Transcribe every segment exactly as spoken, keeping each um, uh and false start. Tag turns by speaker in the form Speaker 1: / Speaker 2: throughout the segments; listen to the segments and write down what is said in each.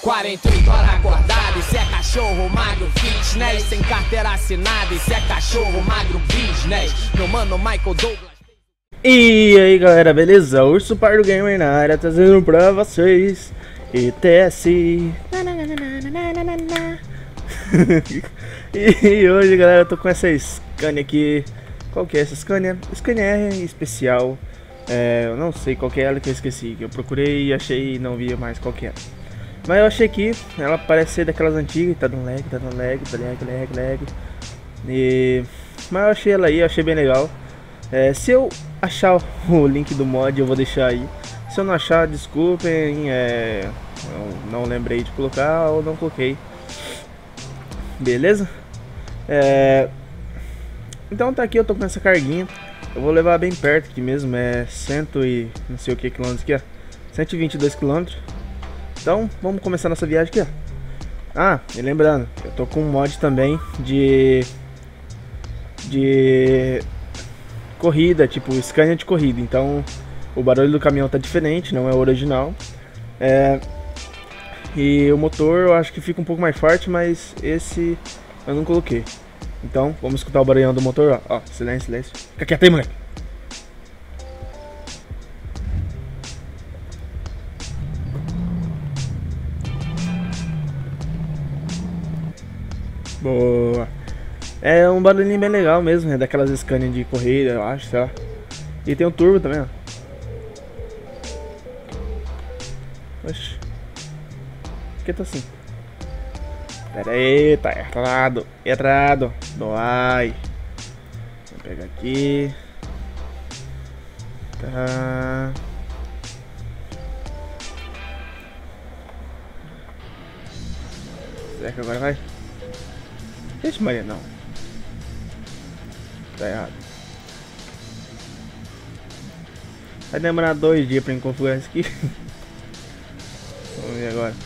Speaker 1: quarenta e oito horas acordado, isso é cachorro magro fitness. Sem carteira assinada, isso é cachorro magro business. Meu mano Michael Douglas.
Speaker 2: E aí galera, beleza? Urso Pardo Gamer na área, trazendo pra vocês E T S. E hoje galera, eu tô com essa Scania aqui. Qual que é essa Scania? Scania R especial. é, Eu não sei qual que é ela, que eu esqueci. Eu procurei e achei e não via mais qual que é. Mas eu achei que ela parece ser daquelas antigas. Tá dando lag, tá dando lag, tá lag, lag, lag e... Mas eu achei ela aí, eu achei bem legal. É, se eu achar o link do mod eu vou deixar aí. Se eu não achar, desculpem, é, não, não lembrei de colocar ou não coloquei. Beleza? É, então tá aqui, eu tô com essa carguinha. Eu vou levar bem perto aqui mesmo, é cento e não sei o que quilômetros aqui, ó. cento e vinte e dois quilômetros. Então vamos começar nossa viagem aqui, ó. Ah, e lembrando, eu tô com um mod também de... De... corrida, tipo Scania de corrida. Então o barulho do caminhão tá diferente, não é o original. É, e o motor eu acho que fica um pouco mais forte, mas esse eu não coloquei. Então vamos escutar o barulhão do motor, ó. Ó, silêncio, silêncio. Fica quieto aí, moleque. Boa. É um barulhinho bem legal mesmo, é daquelas Scania de corrida, eu acho, sei lá. E tem um turbo também, ó. Oxi. Por que tá assim? Pera aí, tá errado. Errado. Dói. Vou pegar aqui. Tá. Será que agora vai? Ixi, Maria, não. Tá errado. Vai demorar dois dias pra configurar isso aqui. Vamos ver agora.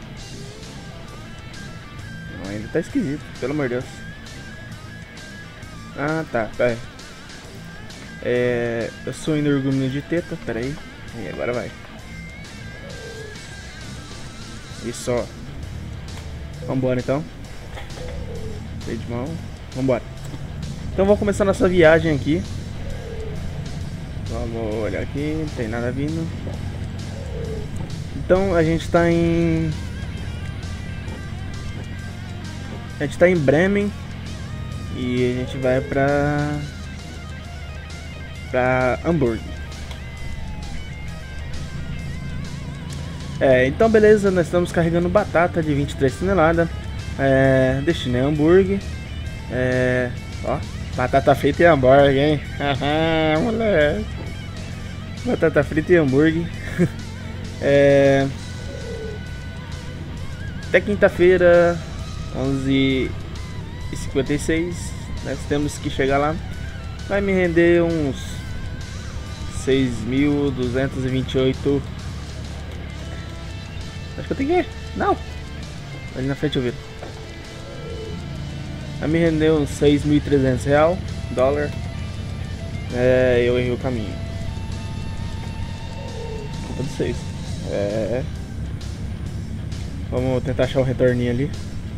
Speaker 2: Não, ainda tá esquisito, pelo amor de Deus. Ah, tá, pera aí. É, eu sou energúmeno de teta, pera aí. E agora vai. Isso, ó. Vambora então. Freio de mão. Vambora. Então vamos começar nossa viagem aqui. Vamos olhar aqui, não tem nada vindo. Então a gente tá em... A gente tá em Bremen. E a gente vai pra... Pra Hamburgo. É, então beleza, nós estamos carregando batata de vinte e três toneladas. É, destino é Hamburgo. É, ó, batata frita e hambúrguer, hein? Haha, moleque. Batata frita e hambúrguer. É, até quinta-feira, onze e cinquenta e seis, nós temos que chegar lá. Vai me render uns seis mil duzentos e vinte e oito. Acho que eu tenho que ir. Não! Ali na frente eu vi. Vai me render uns seis mil e trezentos real, dólar. É, eu errei o caminho. Culpa de vocês. É. Vamos tentar achar o retorninho ali.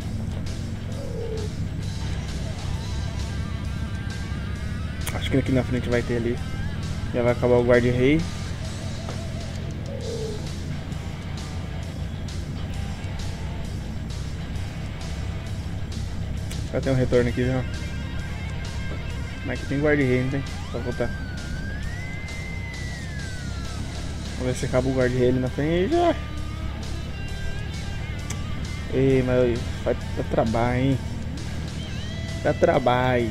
Speaker 2: Acho que aqui na frente vai ter ali. Já vai acabar o guarda-rei. Já tem um retorno aqui já. Mas aqui tem guarda-rei, não tem? Só voltar. Vamos ver se acaba o guarda-rei ali na frente já. Ei, mas vai dar trabalho, hein? Dá trabalho.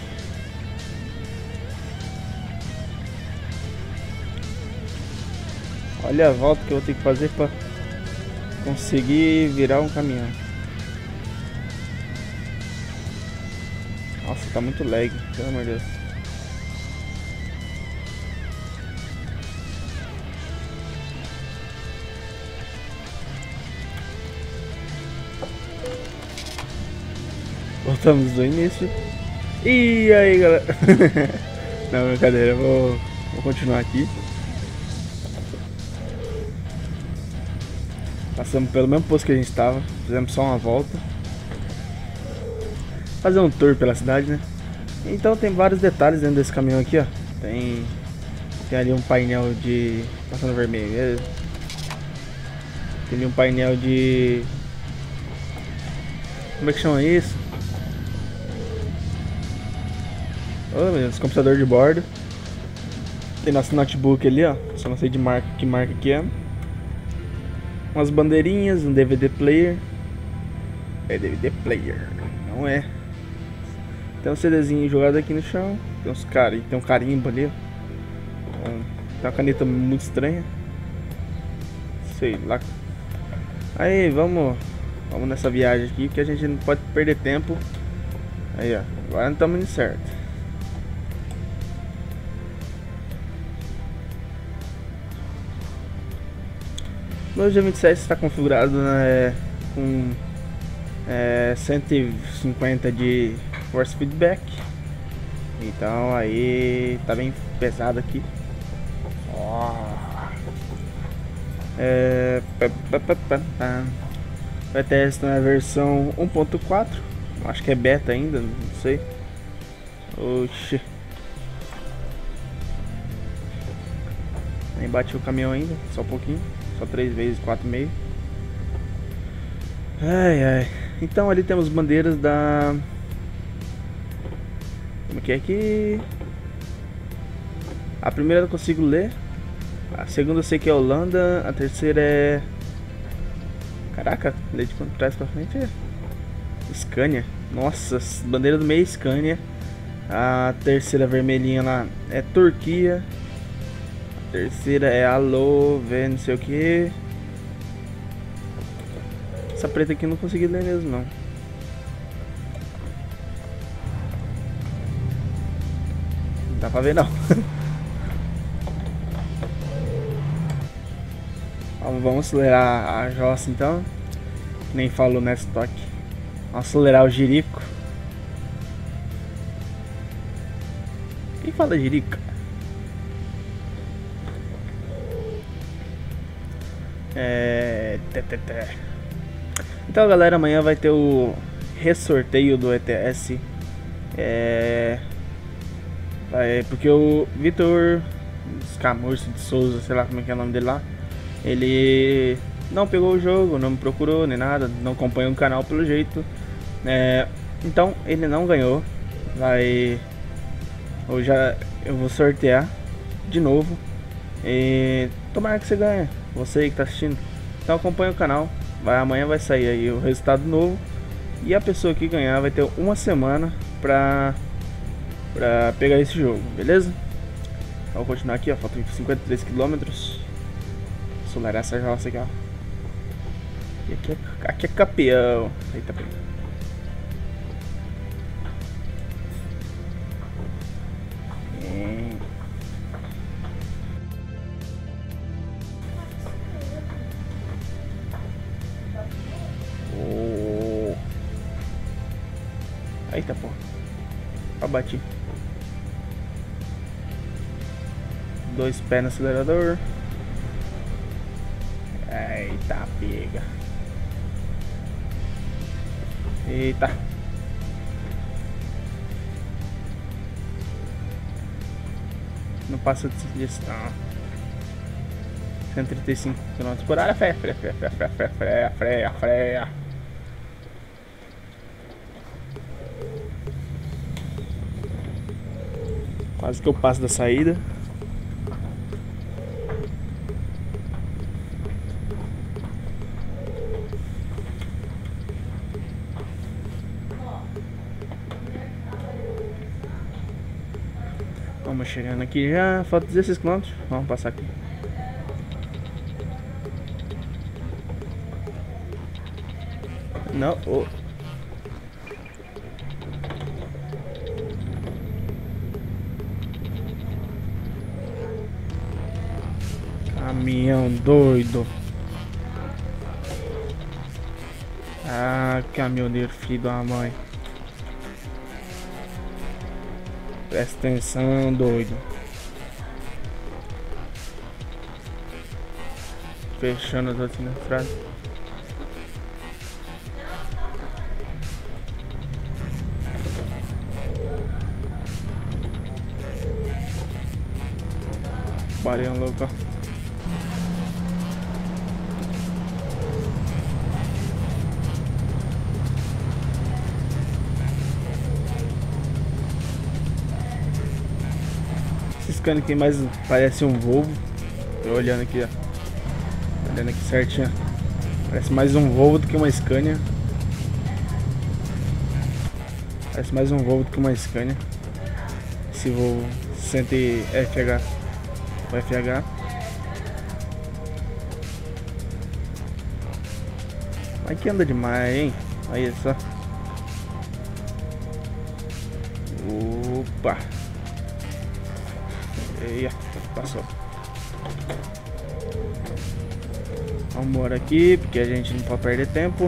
Speaker 2: Olha a volta que eu vou ter que fazer pra conseguir virar um caminhão. Nossa, tá muito lag, pelo amor de Deus. Voltamos do início. E aí, galera? Não, brincadeira, vou, vou continuar aqui. Passamos pelo mesmo posto que a gente estava. Fizemos só uma volta. Fazer um tour pela cidade, né? Então tem vários detalhes dentro desse caminhão aqui, ó. Tem, tem ali um painel de... Passando vermelho. Tem ali um painel de... Como é que chama isso? Oh meu Deus, computador de bordo. Tem nosso notebook ali, ó. Só não sei de marca, que marca que é. Umas bandeirinhas, um D V D player. É D V D player, não é. Tem um CDzinho jogado aqui no chão. Tem uns car... tem um carimbo ali, ó. Tem uma caneta muito estranha. Sei lá. Aí, vamos. Vamos nessa viagem aqui, que a gente não pode perder tempo. Aí, ó. Agora não estamos indo certo. O G vinte e sete está configurado, né, com é, cento e cinquenta de force feedback. Então aí tá bem pesado aqui. Oh. É, vai testar na versão um ponto quatro. Acho que é beta ainda, não sei. Oxi. Nem bati o caminhão ainda, só um pouquinho. Só três vezes, quatro e meio. Ai, ai. Então ali temos bandeiras da... Como que é que... A primeira eu consigo ler. A segunda eu sei que é Holanda. A terceira é... Caraca, ler de trás pra frente é... Scania. Nossa, bandeira do meio Scania. A terceira vermelhinha lá é Turquia. Terceira é alô, vê não sei o que. Essa preta aqui eu não consegui ler mesmo não. Não dá pra ver não. Vamos acelerar a jossa então. Nem falou nesse toque. Vamos acelerar o jirico. Quem fala jirica? É... Então galera, amanhã vai ter o ressorteio do E T S. É... é porque o Vitor Scamurcio de Souza, sei lá como é que é o nome dele lá, ele não pegou o jogo, não me procurou nem nada, não acompanha o canal pelo jeito. É... Então ele não ganhou. Vai... Eu já eu vou sortear de novo. E tomara que você ganhe, você que tá assistindo. Então acompanha o canal. Vai, amanhã vai sair aí o resultado novo. E a pessoa que ganhar vai ter uma semana pra, pra pegar esse jogo, beleza? Então, vou continuar aqui, ó. Faltam cinquenta e três quilômetros. Acelerar essa jossa aqui, ó. E aqui é, aqui é campeão. Eita, pega. Eita porra, eu bati. Dois pés no acelerador. Eita pega. Eita. Não passa disso não. cento e trinta e cinco quilômetros por hora. Freia, freia, freia, freia, freia, freia, freia, freia. Quase que eu passo da saída. Vamos chegando aqui já. Falta dezesseis quilômetros. Vamos passar aqui. Não. Oh. Caminhão doido. Ah, caminhoneiro filho da mãe. Presta atenção, doido. fechando as outras na frase. Barão louco, ó. Esse Scania aqui mais parece um Volvo. Tô olhando aqui, ó. Olhando aqui certinho. Parece mais um Volvo do que uma Scania. Parece mais um Volvo do que uma Scania. Esse Volvo cento F H. O F H. Mas que anda demais, hein? Aí só. Opa. Eia, passou. Vamos embora aqui, porque a gente não pode perder tempo.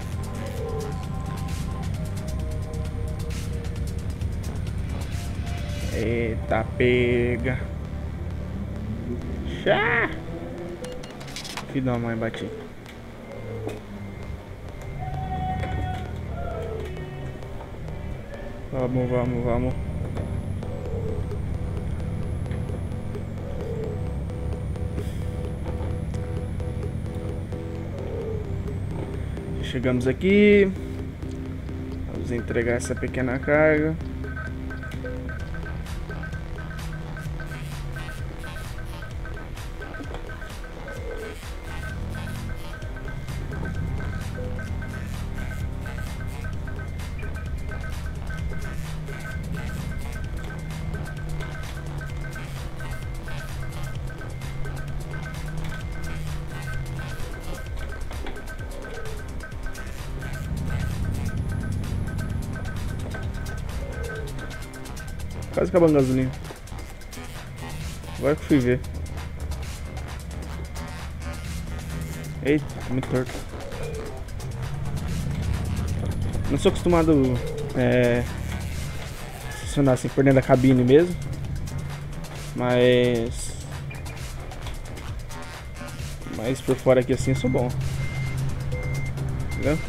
Speaker 2: Eita, pega. Chá! Filho da mãe, bati. Vamos, vamos, vamos. Chegamos aqui. Vamos entregar essa pequena carga. Quase acabando a gasolina. Agora que fui ver. Eita, muito torto. Não sou acostumado é, a estacionar assim por dentro da cabine mesmo. Mas Mas por fora aqui assim eu sou bom. Entendeu?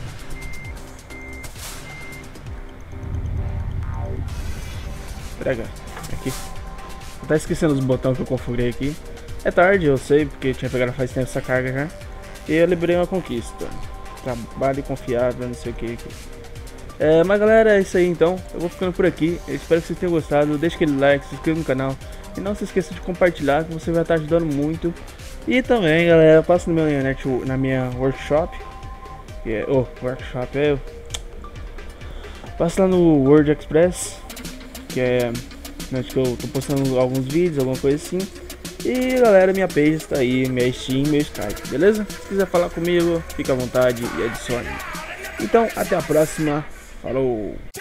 Speaker 2: Entrega aqui. Tá esquecendo os botões que eu configurei aqui. É tarde, eu sei, porque tinha pegado faz tempo essa carga já. E eu liberei uma conquista. Trabalho confiável, não sei o que. É, mas galera, é isso aí então. Eu vou ficando por aqui. Eu espero que vocês tenham gostado. Deixa aquele like, se inscreva no canal. E não se esqueça de compartilhar, que você vai estar ajudando muito. E também, galera, passa no meu net, na minha workshop. Que é, oh, workshop é. Passa lá no World Express. Que é onde que eu tô postando alguns vídeos, alguma coisa assim. E galera, minha page está aí, minha Steam, meu Skype, beleza? Se quiser falar comigo, fica à vontade e adicione. Então, até a próxima. Falou!